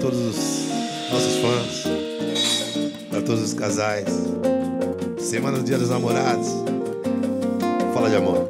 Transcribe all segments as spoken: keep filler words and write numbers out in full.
todos os nossos fãs, para todos os casais. Semana do Dia dos Namorados. Fala de amor.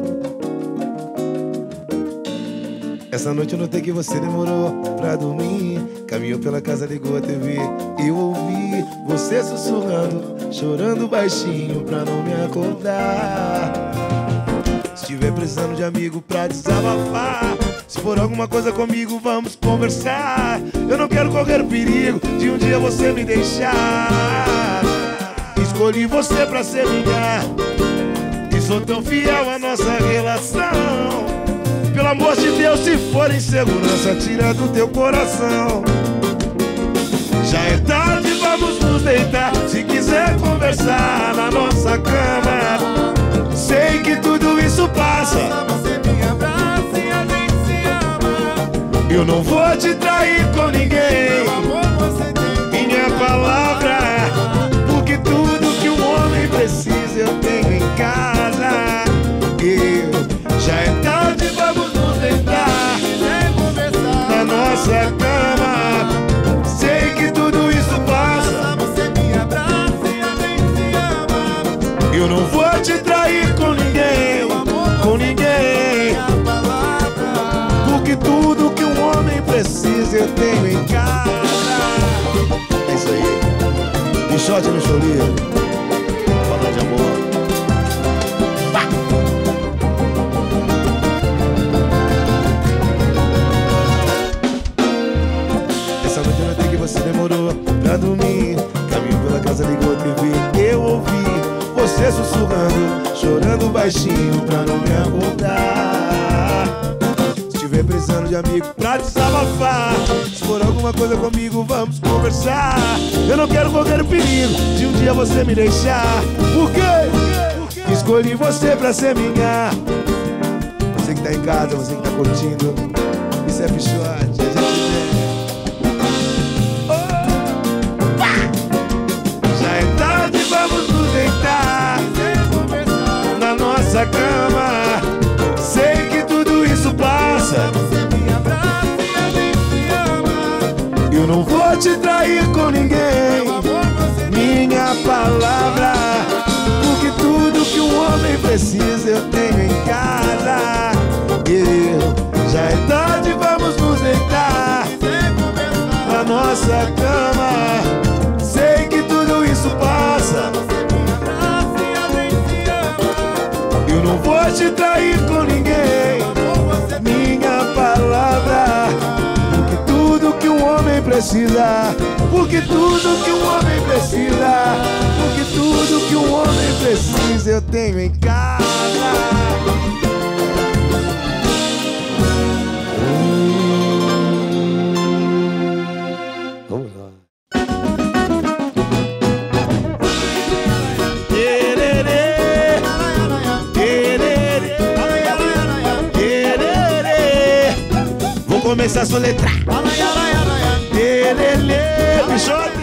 Essa noite eu notei que você demorou pra dormir. Caminhou pela casa, ligou a T V. Eu ouvi você sussurrando, chorando baixinho pra não me acordar. Se tiver precisando de amigo pra desabafar, se for alguma coisa comigo, vamos conversar. Eu não quero correr o perigo de um dia você me deixar. Escolhi você pra ser minha e sou tão fiel à nossa relação. Pelo amor de Deus, se for insegurança, tira do teu coração. Já é tarde, vamos nos deitar. Se quiser conversar na nossa cama, sei que tudo isso passa. Você me abraça e a gente se ama. Eu não vou te trair com ninguém. Meu amor, você tem minha palavra, porque tudo que um homem precisa eu tenho em casa. Eu, já é tarde, vamos nos deitar na nossa cama. Sei que tudo isso passa. Você me abraça e a gente se ama. Eu não vou te trair com ninguém, com ninguém, Minha palavra, porque tudo que um homem precisa eu tenho em casa. É isso aí. Quixote no cholinho. Fala de amor. Pá! Essa noite eu notei que você demorou pra dormir. Caminhou pela casa, ligou a T V. Eu ouvi você sussurrando, chorando baixinho pra não me acordar. Se tiver precisando de amigo pra desabafar, se for alguma coisa comigo, vamos conversar. Eu não quero correr o perigo de um dia você me deixar. Por quê? Escolhi você pra ser minha. Você que tá em casa, você que tá curtindo, isso é Quixote, a gente na nossa cama. Sei que tudo isso passa. você me abraça e a gente se ama. Eu não vou te trair com ninguém. Meu amor, você tem Minha palavra, porque tudo que um homem precisa eu tenho em casa. Eu, já é tarde, vamos nos deitar na nossa cama. Sei que tudo isso passa. Eu não vou te trair com ninguém. Minha palavra, porque tudo que um homem precisa, porque tudo que um homem precisa, porque tudo que um homem precisa eu tenho em casa. Vamos lá. Vou começar a soletrar. Lelele, Quixote.